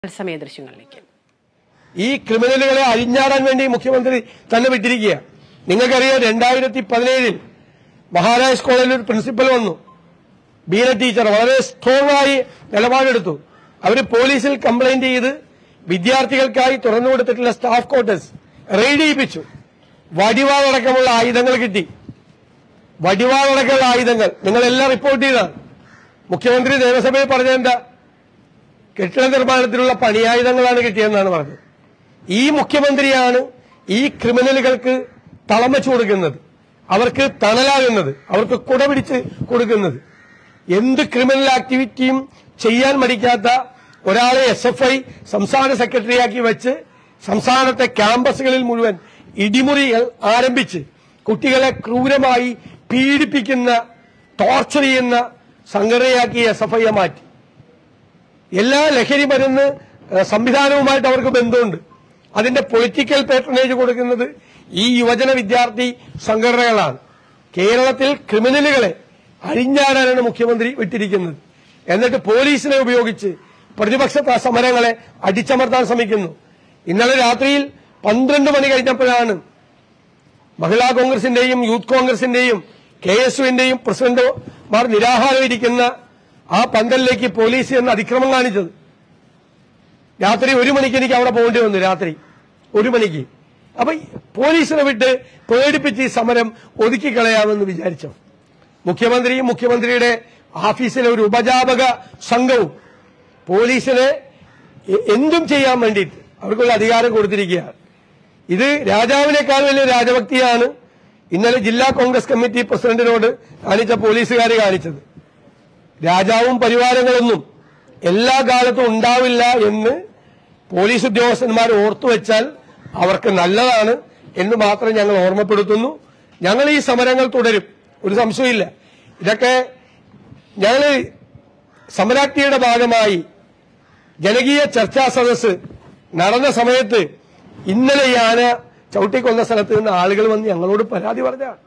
തത്സമയ ദൃശ്യങ്ങളിലേക്ക് ഈ ക്രിമിനലുകളെ അഴിഞ്ഞാടാൻ വേണ്ടി മുഖ്യമന്ത്രി തന്നെ വിട്ടിരിക്കുക. നിങ്ങൾക്കറിയാം 2017 മഹാരാജ് കോളേജിൽ ഒരു പ്രിൻസിപ്പൽ വന്നു, ബീന ടീച്ചർ വളരെ സ്ട്രോങ് ആയി നിലപാടെടുത്തു. അവർ പോലീസിൽ കംപ്ലൈന്റ് ചെയ്ത് വിദ്യാർത്ഥികൾക്കായി തുറന്നുകൊടുത്തിട്ടുള്ള സ്റ്റാഫ് ക്വാർട്ടേഴ്സ് റെയ്ഡ് ചെയ്യിപ്പിച്ചു. വടിവാളടക്കമുള്ള ആയുധങ്ങൾ കിട്ടി. വടിവാളടക്കമുള്ള ആയുധങ്ങൾ നിങ്ങളെല്ലാം റിപ്പോർട്ട് ചെയ്താണ്. മുഖ്യമന്ത്രി നിയമസഭയിൽ പറഞ്ഞതെന്താ? കെട്ടിട നിർമ്മാണത്തിലുള്ള പണിയായുധങ്ങളാണ് കിട്ടിയെന്നാണ് പറഞ്ഞത്. ഈ മുഖ്യമന്ത്രിയാണ് ഈ ക്രിമിനലുകൾക്ക് തളം വെച്ചു കൊടുക്കുന്നത്, അവർക്ക് തണലാകുന്നത്, അവർക്ക് കുടപിടിച്ച് കൊടുക്കുന്നത്. എന്ത് ക്രിമിനൽ ആക്ടിവിറ്റിയും ചെയ്യാൻ മടിക്കാത്ത ഒരാളെ SFI സംസ്ഥാന സെക്രട്ടറിയാക്കി വെച്ച് സംസ്ഥാനത്തെ ക്യാമ്പസുകളിൽ മുഴുവൻ ഇടിമുറികൾ ആരംഭിച്ച് കുട്ടികളെ ക്രൂരമായി പീഡിപ്പിക്കുന്ന, ടോർച്ചർ ചെയ്യുന്ന സംഘടനയാക്കി SFIയെ മാറ്റി. എല്ലാ ലഹരി മരുന്ന് സംവിധാനവുമായിട്ട് അവർക്ക് ബന്ധമുണ്ട്. അതിന്റെ പൊളിറ്റിക്കൽ പേട്രണേജ് കൊടുക്കുന്നത് ഈ യുവജന വിദ്യാർത്ഥി സംഘടനകളാണ്. കേരളത്തിൽ ക്രിമിനലുകളെ അഴിഞ്ഞാടാനാണ് മുഖ്യമന്ത്രി വിട്ടിരിക്കുന്നത്. എന്നിട്ട് പോലീസിനെ ഉപയോഗിച്ച് പ്രതിപക്ഷ സമരങ്ങളെ അടിച്ചമർത്താൻ ശ്രമിക്കുന്നു. ഇന്നലെ രാത്രിയിൽ 12 മണി കഴിഞ്ഞപ്പോഴാണ് മഹിളാ കോൺഗ്രസിന്റെയും യൂത്ത് കോൺഗ്രസിന്റെയും KSUവിന്റെയും പ്രസിഡന്റുമാർ നിരാഹാരം ഇരിക്കുന്ന ആ പന്തലിലേക്ക് പോലീസ് എന്ന് അതിക്രമം കാണിച്ചത്. രാത്രി 1 മണിക്ക് എനിക്ക് അവിടെ പോകേണ്ടി വന്നു. രാത്രി 1 മണിക്ക്. അപ്പൊ പോലീസിനെ വിട്ട് പേടിപ്പിച്ച് ഈ സമരം ഒതുക്കിക്കളയാമെന്ന് വിചാരിച്ചു. മുഖ്യമന്ത്രിയും മുഖ്യമന്ത്രിയുടെ ഓഫീസിലെ ഒരു ഉപജാപക സംഘവും പോലീസിനെ എന്തും ചെയ്യാൻ വേണ്ടിയിട്ട് അവർക്കുള്ള അധികാരം കൊടുത്തിരിക്കുകയാണ്. ഇത് രാജാവിനേക്കാൾ വലിയ രാജഭക്തിയാണ് ഇന്നലെ ജില്ലാ കോൺഗ്രസ് കമ്മിറ്റി പ്രസിഡന്റിനോട് കാണിച്ച പോലീസുകാർ കാണിച്ചത്. രാജാവും പരിവാരങ്ങളൊന്നും എല്ലാ കാലത്തും ഉണ്ടാവില്ല എന്ന് പോലീസ് ഉദ്യോഗസ്ഥന്മാർ ഓർത്തുവെച്ചാൽ അവർക്ക് നല്ലതാണ് എന്ന് മാത്രം ഞങ്ങൾ ഓർമ്മപ്പെടുത്തുന്നു. ഞങ്ങൾ ഈ സമരങ്ങൾ തുടരും, ഒരു സംശയമില്ല. ഇതൊക്കെ ഞങ്ങൾ സമരാജ്ഞിയുടെ ഭാഗമായി ജനകീയ ചർച്ചാ സദസ്സ് നടന്ന സമയത്ത് ഇന്നലെ ഈ ആന ചവിട്ടിക്കൊന്ന സ്ഥലത്ത് നിന്ന് ആളുകൾ വന്ന് ഞങ്ങളോട് പരാതി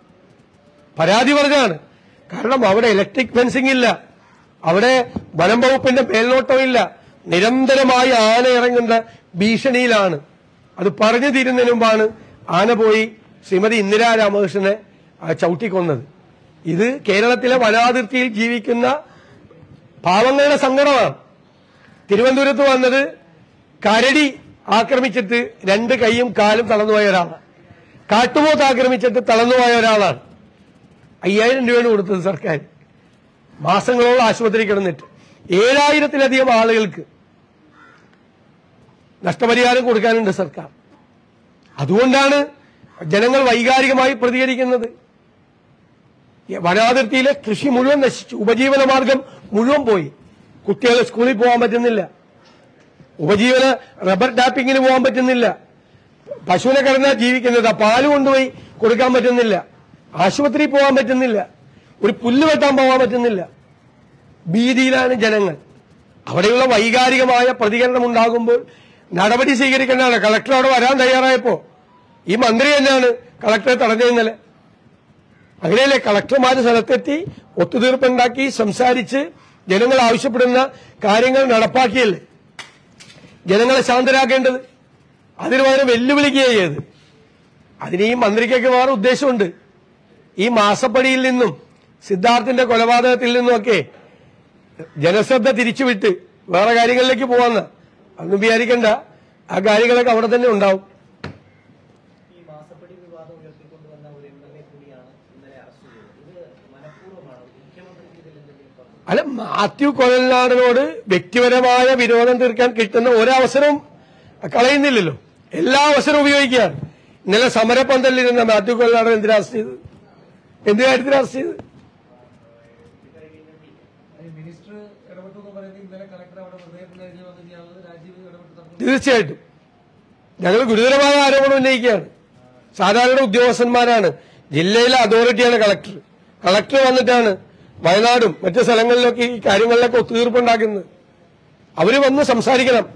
പറഞ്ഞാണ്. കാരണം അവിടെ ഇലക്ട്രിക് ഫെൻസിംഗ് ഇല്ല, അവിടെ വനം വകുപ്പിന്റെ മേൽനോട്ടമില്ല, നിരന്തരമായി ആന ഇറങ്ങുന്ന ഭീഷണിയിലാണ്. അത് പറഞ്ഞു തീരുന്നതിന് മുമ്പാണ് ആന പോയി ശ്രീമതി ഇന്ദിരാ രാമകൃഷ്ണനെ ചവിട്ടിക്കൊന്നത്. ഇത് കേരളത്തിലെ വനാതിർത്തിയിൽ ജീവിക്കുന്ന പാവങ്ങളുടെ സങ്കടമാണ്. തിരുവനന്തപുരത്ത് വന്നത് കരടി ആക്രമിച്ചിട്ട് 2 കൈയും കാലും തളർന്നുപോയ ഒരാളാണ്. കാട്ടുപോത്ത് ആക്രമിച്ചിട്ട് തളർന്നുപോയ ഒരാളാണ്. 5000 രൂപയാണ് കൊടുത്തത് സർക്കാർ. മാസങ്ങളോളം ആശുപത്രി കിടന്നിട്ട് 7000-ലധികം ആളുകൾക്ക് നഷ്ടപരിഹാരം കൊടുക്കാനുണ്ട് സർക്കാർ. അതുകൊണ്ടാണ് ജനങ്ങൾ വൈകാരികമായി പ്രതികരിക്കുന്നത്. വനാതിർത്തിയിലെ കൃഷി മുഴുവൻ നശിച്ചു, ഉപജീവന മാർഗം മുഴുവൻ പോയി. കുട്ടികൾ സ്കൂളിൽ പോകാൻ പറ്റുന്നില്ല, ഉപജീവന റബ്ബർ ടാപ്പിങ്ങിന് പോകാൻ പറ്റുന്നില്ല, പശുവിനെ കിടന്നാൽ ജീവിക്കുന്നത്, പാല് കൊണ്ടുപോയി കൊടുക്കാൻ പറ്റുന്നില്ല, ആശുപത്രിയിൽ പോകാൻ പറ്റുന്നില്ല, ഒരു പുല്ല് വെട്ടാൻ പോകാൻ പറ്റുന്നില്ല. ഭീതിയിലാണ് ജനങ്ങൾ. അവിടെയുള്ള വൈകാരികമായ പ്രതികരണം ഉണ്ടാകുമ്പോൾ നടപടി സ്വീകരിക്കേണ്ടതാണ്. കളക്ടർ അവിടെ വരാൻ തയ്യാറായപ്പോ ഈ മന്ത്രി തന്നെയാണ് കളക്ടറെ തടഞ്ഞിരുന്നല്ലേ. അങ്ങനെയല്ലേ കളക്ടർമാർ സ്ഥലത്തെത്തി ഒത്തുതീർപ്പുണ്ടാക്കി സംസാരിച്ച് ജനങ്ങൾ ആവശ്യപ്പെടുന്ന കാര്യങ്ങൾ നടപ്പാക്കിയല്ലേ ജനങ്ങളെ ശാന്തരാക്കേണ്ടത്. അതിന് പകരം വെല്ലുവിളിക്കുകയാണ് ചെയ്ത്. അതിന് ഈ മന്ത്രിക്കൊക്കെ വേറെ ഉദ്ദേശമുണ്ട്. ഈ മാസപ്പടിയിൽ നിന്നും സിദ്ധാർത്ഥിന്റെ കൊലപാതകത്തിൽ നിന്നുമൊക്കെ ജനശ്രദ്ധ തിരിച്ചുവിട്ട് വേറെ കാര്യങ്ങളിലേക്ക് പോവാന്ന് അതൊന്നും വിചാരിക്കണ്ട. ആ കാര്യങ്ങളൊക്കെ അവിടെ തന്നെ ഉണ്ടാവും. അല്ല, മാത്യു കൊഴൽനാടനോട് വ്യക്തിപരമായ വിരോധം തീർക്കാൻ കിട്ടുന്ന ഒരവസരവും കളയുന്നില്ലല്ലോ. എല്ലാ അവസരവും ഉപയോഗിക്കുകയാണ്. ഇന്നലെ സമരപ്പന്തലിരുന്ന മാത്യു കൊഴൽനാടൻ എന്തിനാ അറസ്റ്റ് ചെയ്തത്? എന്ത് കാര്യത്തിന് അറസ്റ്റ് ചെയ്തത്? തീർച്ചയായിട്ടും ഞങ്ങൾ ഗുരുതരമായ ആരോപണം ഉന്നയിക്കുകയാണ്. സാധാരണ ഉദ്യോഗസ്ഥന്മാരാണ്, ജില്ലയിലെ അതോറിറ്റിയാണ് കളക്ടർ. കളക്ടർ വന്നിട്ടാണ് വയനാടും മറ്റു സ്ഥലങ്ങളിലൊക്കെ ഈ കാര്യങ്ങളിലൊക്കെ ഒത്തുതീർപ്പുണ്ടാക്കുന്നത്. അവര് വന്ന് സംസാരിക്കണം.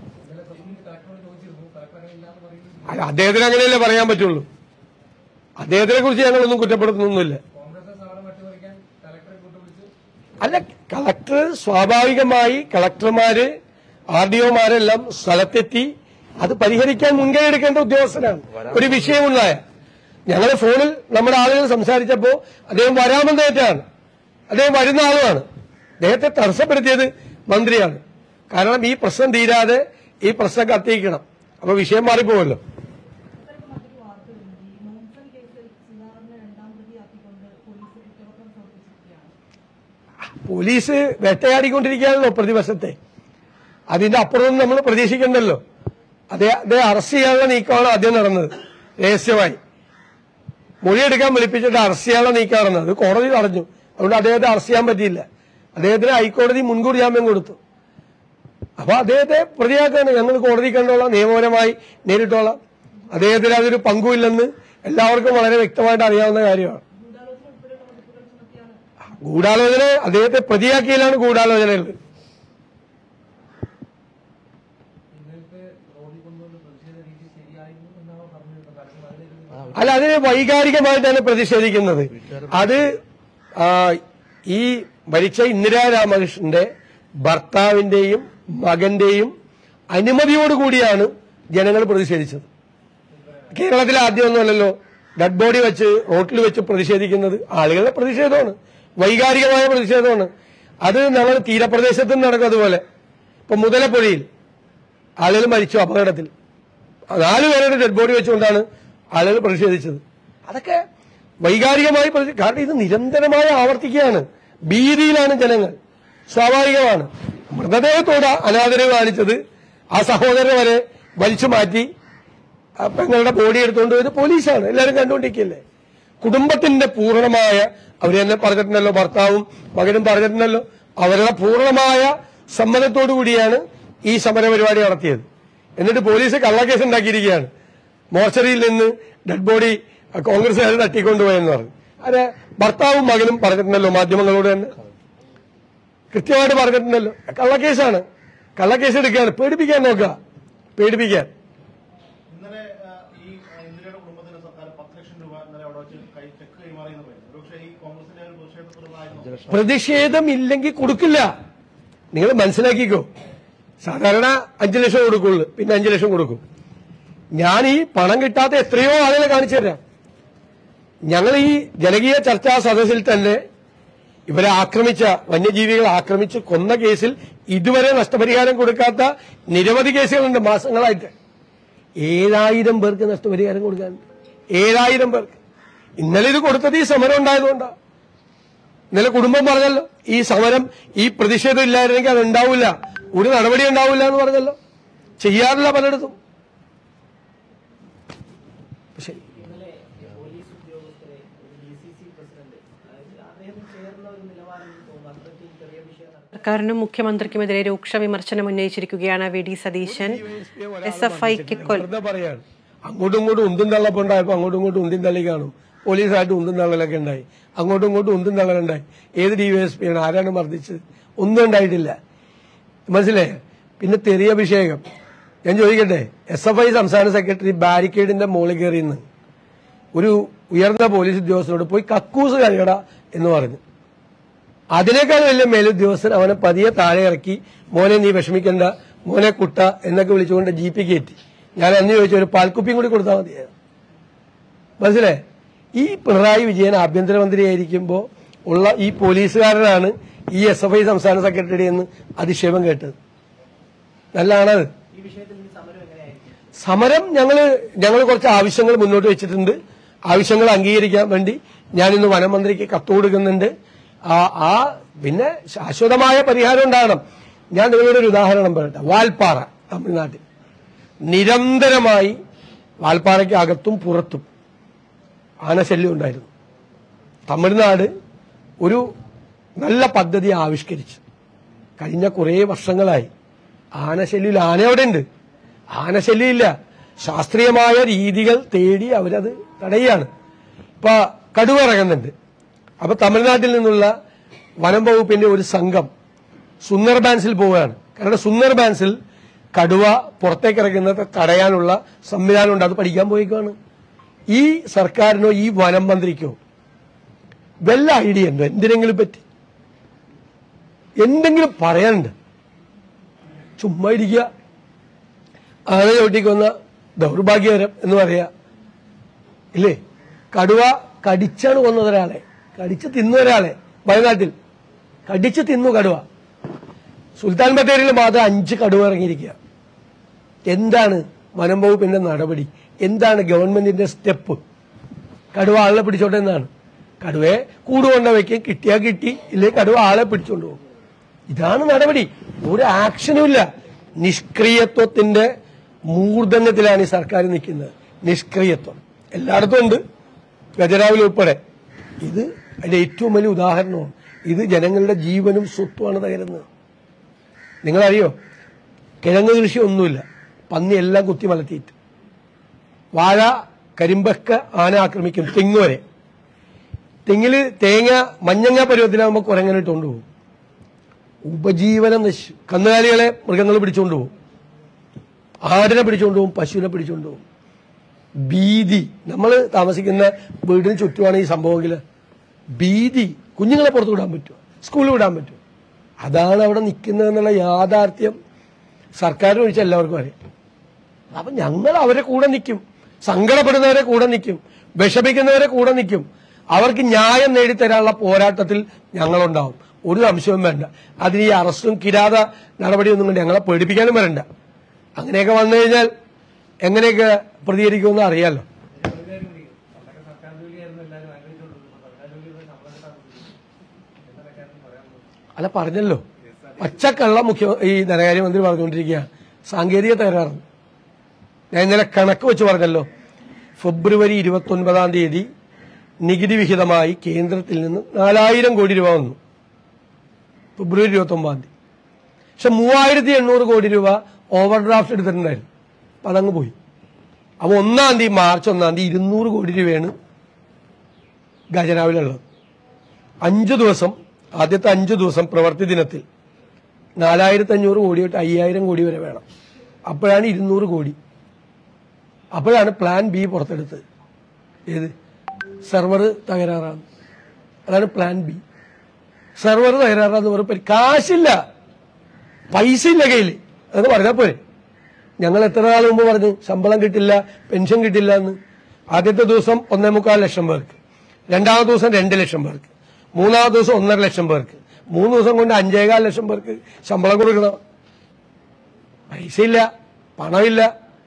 അല്ല, അദ്ദേഹത്തിന് അങ്ങനെയല്ലേ പറയാൻ പറ്റുള്ളൂ. അദ്ദേഹത്തിനെ കുറിച്ച് ഞങ്ങളൊന്നും കുറ്റപ്പെടുത്തുന്നൊന്നുമില്ല. അല്ല, കളക്ടർ സ്വാഭാവികമായി കളക്ടർമാര് RDOമാരെല്ലാം സ്ഥലത്തെത്തി അത് പരിഹരിക്കാൻ മുൻകൈ എടുക്കേണ്ട ഉദ്യോഗസ്ഥനാണ്. ഒരു വിഷയമുണ്ടായ ഞങ്ങൾ ഫോണിൽ നമ്മുടെ ആളുകൾ സംസാരിച്ചപ്പോൾ അദ്ദേഹം വരാമെന്നേറ്റാണ്, അദ്ദേഹം വരുന്ന ആളുമാണ്. അദ്ദേഹത്തെ തടസ്സപ്പെടുത്തിയത് മന്ത്രിയാണ്. കാരണം ഈ പ്രശ്നം തീരാതെ ഈ പ്രശ്നം കത്തിക്കണം, അപ്പൊ വിഷയം മാറിപ്പോവല്ലോ. പോലീസ് വേട്ടയാടിക്കൊണ്ടിരിക്കുകയാണല്ലോ പ്രതിപക്ഷത്തെ. അതിന്റെ അപ്പുറമൊന്നും നമ്മൾ പ്രതീക്ഷിക്കണ്ടല്ലോ. അദ്ദേഹം അറസ്റ്റ് ചെയ്യാനുള്ള നീക്കമാണ് ആദ്യം നടന്നത്. രഹസ്യമായി മൊഴിയെടുക്കാൻ വിളിപ്പിച്ചിട്ട് അറസ്റ്റ് ചെയ്യാനുള്ള നീക്കം നടന്നത്. അത് കോടതി തടഞ്ഞു. അതുകൊണ്ട് അദ്ദേഹത്തെ അറസ്റ്റ് ചെയ്യാൻ പറ്റിയില്ല. അദ്ദേഹത്തിന് ഹൈക്കോടതി മുൻകൂർ ജാമ്യം കൊടുത്തു. അപ്പൊ അദ്ദേഹത്തെ പ്രതിയാക്കാണ്. ഞങ്ങൾ കോടതി കണ്ടോളാം, നിയമപരമായി നേരിട്ടോളാം. അദ്ദേഹത്തിന് അതൊരു പങ്കുമില്ലെന്ന് എല്ലാവർക്കും വളരെ വ്യക്തമായിട്ട് അറിയാവുന്ന കാര്യമാണ്. ഗൂഢാലോചന അദ്ദേഹത്തെ പ്രതിയാക്കിയതിലാണ് ഗൂഢാലോചനയുള്ളത്. അല്ല, അതിന് വൈകാരികമായിട്ടാണ് പ്രതിഷേധിക്കുന്നത്. അത് ഈ മരിച്ച ഇന്ദിരാ രാമകൃഷ്ണന്റെ ഭർത്താവിന്റെയും മകന്റെയും അനുമതിയോടുകൂടിയാണ് ജനങ്ങൾ പ്രതിഷേധിച്ചത്. കേരളത്തിൽ ആദ്യമൊന്നുമല്ലല്ലോ ഡെഡ് ബോഡി വെച്ച് റോട്ടിൽ വെച്ച് പ്രതിഷേധിക്കുന്നത്. ആളുകളുടെ പ്രതിഷേധമാണ്, വൈകാരികമായ പ്രതിഷേധമാണ്. അത് നമ്മൾ തീരപ്രദേശത്ത് നടക്കും. അതുപോലെ ഇപ്പൊ മുതലപ്പുഴയിൽ ആളുകൾ മരിച്ചു അപകടത്തിൽ. 4 പേരുടെ ഡെഡ് ബോഡി വെച്ചുകൊണ്ടാണ് ആളുകൾ പ്രതിഷേധിച്ചത്. അതൊക്കെ വൈകാരികമായി കാരണം ഇത് നിരന്തരമായി ആവർത്തിക്കുകയാണ്. ഭീതിയിലാണ് ജനങ്ങൾ. സ്വാഭാവികമാണ്. മൃതദേഹത്തോട് അനാദരവ് കാണിച്ചത് ആ സഹോദരനെ വരെ വലിച്ചു മാറ്റി പെങ്ങളുടെ ബോഡി എടുത്തുകൊണ്ട് പോയത് പോലീസാണ്. എല്ലാവരും കണ്ടുകൊണ്ടിരിക്കുകയല്ലേ. കുടുംബത്തിന്റെ പൂർണ്ണമായ, അവർ തന്നെ പറഞ്ഞിട്ടുണ്ടല്ലോ, ഭർത്താവും മകനും പറഞ്ഞിട്ടുണ്ടല്ലോ, അവരുടെ പൂർണ്ണമായ സമ്മതത്തോടു കൂടിയാണ് ഈ സമരപരിപാടി നടത്തിയത്. എന്നിട്ട് പോലീസ് കള്ളക്കേസ് ഉണ്ടാക്കിയിരിക്കുകയാണ്. മോർച്ചറിയിൽ നിന്ന് ഡെഡ് ബോഡി കോൺഗ്രസുകാർ തട്ടിക്കൊണ്ടുപോയെന്ന് പറഞ്ഞു. അതെ, ഭർത്താവും മകനും പറഞ്ഞിട്ടുണ്ടല്ലോ, മാധ്യമങ്ങളോട് തന്നെ കൃത്യമായിട്ട് പറഞ്ഞിട്ടുണ്ടല്ലോ. കള്ളക്കേസാണ്. കള്ളക്കേസ് എടുക്കുകയാണ്. പേടിപ്പിക്കാൻ നോക്കുക, പേടിപ്പിക്കാൻ. പ്രതിഷേധം ഇല്ലെങ്കിൽ കൊടുക്കില്ല. നിങ്ങൾ മനസ്സിലാക്കിക്കോ. സാധാരണ 5 ലക്ഷം കൊടുക്കുള്ളൂ, പിന്നെ 5 ലക്ഷം കൊടുക്കും. ഞാൻ ഈ പണം കിട്ടാത്ത എത്രയോ ആളുകളെ കാണിച്ചു തരാം. ഞങ്ങൾ ഈ ജനകീയ ചർച്ചാ സദസ്സിൽ തന്നെ ഇവരെ ആക്രമിച്ച, വന്യജീവികളെ ആക്രമിച്ച് കൊന്ന കേസിൽ ഇതുവരെ നഷ്ടപരിഹാരം കൊടുക്കാത്ത നിരവധി കേസുകളുണ്ട്. മാസങ്ങളായിട്ട് 7000 പേർക്ക് നഷ്ടപരിഹാരം കൊടുക്കാനുണ്ട്. 7000 പേർക്ക്. ഇന്നലെ ഇത് കൊടുത്തത് ഈ സമരം ഉണ്ടായതുകൊണ്ടാണ്. ഇന്നലെ കുടുംബം പറഞ്ഞല്ലോ, ഈ സമരം, ഈ പ്രതിഷേധം ഇല്ലായിരുന്നെങ്കിൽ അത് ഉണ്ടാവില്ല, ഒരു നടപടി ഉണ്ടാവില്ല എന്ന് പറഞ്ഞല്ലോ. ചെയ്യാറില്ല പലയിടത്തും. ശരി, സർക്കാരിനും മുഖ്യമന്ത്രിക്കുമെതിരെ രൂക്ഷ വിമർശനം ഉന്നയിച്ചിരിക്കുകയാണ് വി.ഡി. സതീശൻ. SFIക്ക് പറയാണ് അങ്ങോട്ടും ഇങ്ങോട്ടും ഉന്തും തള്ളപ്പുണ്ടായപ്പോ അങ്ങോട്ടും ഇങ്ങോട്ടും ഉന്തും തള്ളി കാണും. പോലീസായിട്ട് ഉന്തും തള്ളലൊക്കെ ഉണ്ടായി, അങ്ങോട്ടും ഇങ്ങോട്ടും ഉന്തും തള്ളലുണ്ടായി. ഏത് DYSP ആണ്? ആരാണ് മർദ്ദിച്ചത്? ഒന്നും ഉണ്ടായിട്ടില്ല. മനസ്സിലായേ? പിന്നെ തെറിയഭിഷേകം. ഞാൻ ചോദിക്കട്ടെ, SFI സംസ്ഥാന സെക്രട്ടറി ബാരിക്കേഡിന്റെ മുകളിൽ കയറിയെന്ന് ഒരു ഉയർന്ന പോലീസ് ഉദ്യോഗസ്ഥനോട് പോയി കക്കൂസ് കഴിയട എന്ന് പറഞ്ഞു. അതിനേക്കാൾ വലിയ മേലുദ്യോഗസ്ഥൻ അവനെ പതിയെ താഴെ ഇറക്കി, മോനെ നീ വിഷമിക്കണ്ട, മോനെ കുട്ട എന്നൊക്കെ വിളിച്ചുകൊണ്ട് ജീപ്പി കയറ്റി. ഞാൻ അന്ന് ചോദിച്ചു, ഒരു പാൽക്കുപ്പിയും കൂടി കൊടുത്താൽ മതിയായിരുന്നു. മനസ്സിലേ? ഈ പിണറായി വിജയൻ ആഭ്യന്തരമന്ത്രിയായിരിക്കുമ്പോൾ ഉള്ള ഈ പോലീസുകാരനാണ് ഈ SFI സംസ്ഥാന സെക്രട്ടറി എന്ന് അധിക്ഷേപം കേട്ടത്. നല്ലതാണത്. സമരം ഞങ്ങൾ കുറച്ച് ആവശ്യങ്ങൾ മുന്നോട്ട് വെച്ചിട്ടുണ്ട്. ആവശ്യങ്ങൾ അംഗീകരിക്കാൻ വേണ്ടി ഞാനിന്ന് വനമന്ത്രിക്ക് കത്ത് കൊടുക്കുന്നുണ്ട്. പിന്നെ ശാശ്വതമായ പരിഹാരം ഉണ്ടാകണം. ഞാൻ നിങ്ങളുടെ ഒരു ഉദാഹരണം പറയട്ടെ. വാൽപ്പാറ, തമിഴ്നാട്ടിൽ നിരന്തരമായി വാൽപ്പാറയ്ക്ക് അകത്തും പുറത്തും ആനശല്യം ഉണ്ടായിരുന്നു. തമിഴ്നാട് ഒരു നല്ല പദ്ധതി ആവിഷ്കരിച്ചു. കഴിഞ്ഞ കുറേ വർഷങ്ങളായി ആനശല്യം, ആന എവിടെ ഉണ്ട്? ആനശല്യം ഇല്ല. ശാസ്ത്രീയമായ രീതികൾ തേടി അവരത് തടയുകയാണ്. ഇപ്പൊ കടുവ ഇറങ്ങുന്നുണ്ട്. അപ്പൊ തമിഴ്നാട്ടിൽ നിന്നുള്ള വനം വകുപ്പിന്റെ ഒരു സംഘം സുന്ദർബാൻസിൽ പോവുകയാണ്. കാരണം സുന്ദർബാൻസിൽ കടുവ പുറത്തേക്ക് ഇറങ്ങുന്നത് തടയാനുള്ള സംവിധാനം ഉണ്ട്. അത് പഠിക്കാൻ പോയിക്കാണ്. ഈ സർക്കാരിനോ ഈ വനം മന്ത്രിക്കോ വല്ല ഐഡിയ ഉണ്ടോ? എന്തിനെങ്കിലും പറ്റി എന്തെങ്കിലും പറയാനുണ്ട്? ചുമ്മാ ഇരിക്കുക. ആന ചവിട്ടിക്കൊന്ന ദൗർഭാഗ്യകരം എന്ന് പറയാ ഇല്ലേ? കടുവ കടിച്ചാണ് കൊന്നത് ഒരാളെ, കടിച്ച് തിന്നു ഒരാളെ. വയനാട്ടിൽ കടിച്ച് തിന്നു കടുവ. സുൽത്താൻ ബത്തേരിയിൽ മാത്രം 5 കടുവ ഇറങ്ങിയിരിക്കുക. എന്താണ് വനം വകുപ്പിന്റെ നടപടി? എന്താണ് ഗവൺമെന്റിന്റെ സ്റ്റെപ്പ്? കടുവ ആളെ പിടിച്ചോട്ടെ എന്നാണ്. കടുവയെ കൂടുകൊണ്ട വയ്ക്കും, കിട്ടിയാൽ കിട്ടി, ഇല്ലേ കടുവ ആളെ പിടിച്ചോണ്ട് പോകും. ഇതാണ് നടപടി. ഒരു ആക്ഷനും ഇല്ല. നിഷ്ക്രിയത്വത്തിന്റെ മൂർധന്യത്തിലാണ് ഈ സർക്കാർ നിൽക്കുന്നത്. നിഷ്ക്രിയത്വം എല്ലായിടത്തും ഉണ്ട്, ഗജരാവിൽ ഉൾപ്പെടെ. ഇത് അതിന്റെ ഏറ്റവും വലിയ ഉദാഹരണമാണ്. ഇത് ജനങ്ങളുടെ ജീവനും സ്വത്തുമാണ് തകരുന്നത്. നിങ്ങളറിയോ, കിഴങ്ങ് കൃഷി ഒന്നുമില്ല, പന്നി എല്ലാം കുത്തി മലത്തിയിട്ട്. വാഴ, കരിമ്പൊക്കെ ആന ആക്രമിക്കും, തെങ്ങ് വരെ. തെങ്ങില് തേങ്ങ മഞ്ഞങ്ങ പരുവത്തിലാകുമ്പോൾ കുരങ്ങനിട്ട് കൊണ്ടുപോകും. ഉപജീവനം നശിച്ചു. കന്നുകാലികളെ മൃഗങ്ങൾ പിടിച്ചുകൊണ്ടുപോകും, ആടിനെ പിടിച്ചുകൊണ്ടുപോകും, പശുവിനെ പിടിച്ചുകൊണ്ടുപോകും. ഭീതി. നമ്മൾ താമസിക്കുന്ന വീടിന് ചുറ്റുമാണ് ഈ സംഭവമെങ്കിൽ ഭീതി. കുഞ്ഞുങ്ങളെ പുറത്തു വിടാൻ പറ്റുമോ? സ്കൂളിൽ വിടാൻ പറ്റുമോ? അതാണ് അവിടെ നിൽക്കുന്നതെന്നുള്ള യാഥാർത്ഥ്യം സർക്കാർ ഒഴിച്ച് എല്ലാവർക്കും അറിയാം. അപ്പൊ ഞങ്ങൾ അവരെ കൂടെ നിൽക്കും, സങ്കടപ്പെടുന്നവരെ കൂടെ നിൽക്കും, വിഷമിക്കുന്നവരെ കൂടെ നിൽക്കും. അവർക്ക് ന്യായം നേടിത്തരാനുള്ള പോരാട്ടത്തിൽ ഞങ്ങളുണ്ടാവും, ഒരു സംശയവും വേണ്ട. അതിന് ഈ അറസ്റ്റും കിരാത നടപടിയൊന്നും കൊണ്ട് ഞങ്ങളെ പേടിപ്പിക്കാനും വരണ്ട. അങ്ങനെയൊക്കെ വന്നു കഴിഞ്ഞാൽ എങ്ങനെയൊക്കെ പ്രതികരിക്കുമെന്ന് അറിയാലോ. അല്ല, പറഞ്ഞല്ലോ, പച്ചക്കള്ള ഈ ധനകാര്യമന്ത്രി പറഞ്ഞുകൊണ്ടിരിക്കുക സാങ്കേതിക തകരാറ്. ഞാൻ ഇന്നലെ കണക്ക് വെച്ച് പറഞ്ഞല്ലോ. ഫെബ്രുവരി 29-ാം തീയതി നികുതി വിഹിതമായി കേന്ദ്രത്തിൽ നിന്ന് 4000 കോടി രൂപ വന്നു. ഫെബ്രുവരി 29-ാം തീയതി. പക്ഷെ 3800 കോടി രൂപ ഓവർ ഡ്രാഫ്റ്റ് എടുത്തിട്ടുണ്ടായിരുന്നു. അപ്പൊ അതങ്ങ് പോയി. അപ്പൊ 1-ാം തീയതി, മാർച്ച് 1-ാം തീയതി 200 കോടി രൂപയാണ് ഖജനാവിലുള്ളത്. 5 ദിവസം, ആദ്യത്തെ 5 ദിവസം പ്രവൃത്തി ദിനത്തിൽ 4500 കോടി തൊട്ട് 5000 കോടി വരെ വേണം. അപ്പോഴാണ് 200 കോടി. അപ്പോഴാണ് പ്ലാൻ ബി പുറത്തെടുത്തത്. ഏത്? സെർവർ തകരാറാണ്. അതാണ് പ്ലാൻ ബി. സെർവർ തകരാറാന്ന് പറഞ്ഞ കാശില്ല, പൈസ ഇല്ല കയ്യിൽ. അതെന്ന് പറഞ്ഞാൽ പോരെ. ഞങ്ങൾ എത്ര നാൾ മുമ്പ് പറഞ്ഞു ശമ്പളം കിട്ടില്ല, പെൻഷൻ കിട്ടില്ല എന്ന്. ആദ്യത്തെ ദിവസം 1.25 ലക്ഷം പേർക്ക്, രണ്ടാമത്തെ ദിവസം 2 ലക്ഷം പേർക്ക്, മൂന്നാമത്തെ ദിവസം 1.5 ലക്ഷം പേർക്ക്, 3 ദിവസം കൊണ്ട് 5.25 ലക്ഷം പേർക്ക് ശമ്പളം കൊടുക്കണം. പൈസ ഇല്ല, പണമില്ല.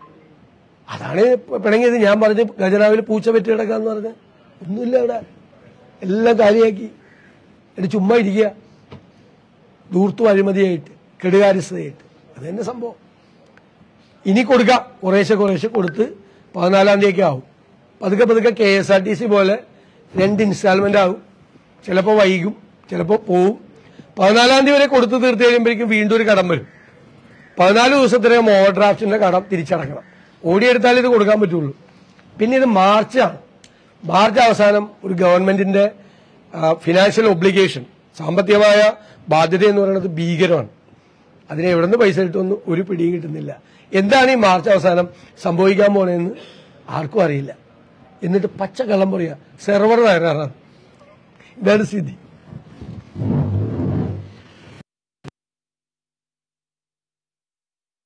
അതാണ് പിണങ്ങിയത്. ഞാൻ പറഞ്ഞു ഖജനാവിൽ പൂച്ച പെറ്റി കിടക്കാന്ന് പറഞ്ഞ് ഒന്നുമില്ല അവിടെ, എല്ലാം കാര്യമാക്കി. എന്നിട്ട് ചുമ്മാ ഇരിക്കുക, ദൂർത്തു അഴിമതിയായിട്ട്, കെടുകാര്യസ്ഥതയായിട്ട്. അത് തന്നെ സംഭവം. ഇനി കൊടുക്കാം, കുറേശ്ശെ കൊടുത്ത് 14-ാം തീയതിയൊക്കെ ആവും. പതുക്കെ പതുക്കെ KSRTC പോലെ 2 ഇൻസ്റ്റാൾമെന്റ് ആവും. ചിലപ്പോൾ വൈകും, ചിലപ്പോൾ പോവും. 14-ാം തീയതി വരെ കൊടുത്ത് തീർത്ത് കഴിയുമ്പോഴേക്കും വീണ്ടും ഒരു കടം വരും. 14 ദിവസത്തിനകം ഓവർ ഡ്രാഫ്റ്റിന്റെ കടം തിരിച്ചടക്കണം. ഓടിയെടുത്താലേ ഇത് കൊടുക്കാൻ പറ്റുള്ളൂ. പിന്നെ ഇത് മാർച്ചാണ്. മാർച്ച് അവസാനം ഒരു ഗവൺമെന്റിന്റെ ഫിനാൻഷ്യൽ ഒബ്ലിഗേഷൻ, സാമ്പത്തികമായ ബാധ്യത എന്ന് പറയുന്നത് ഭീകരമാണ്. അതിനെ എവിടെ നിന്ന് പൈസ കിട്ടുമെന്ന് ഒരു പിടിയും കിട്ടുന്നില്ല. എന്താണ് ഈ മാർച്ച് അവസാനം സംഭവിക്കാൻ പോണെന്ന് ആർക്കും അറിയില്ല. എന്നിട്ട് പച്ചക്കള്ളം പറയാ സെർവർ തകരാറാണ്. ഇതാണ് സ്ഥിതി.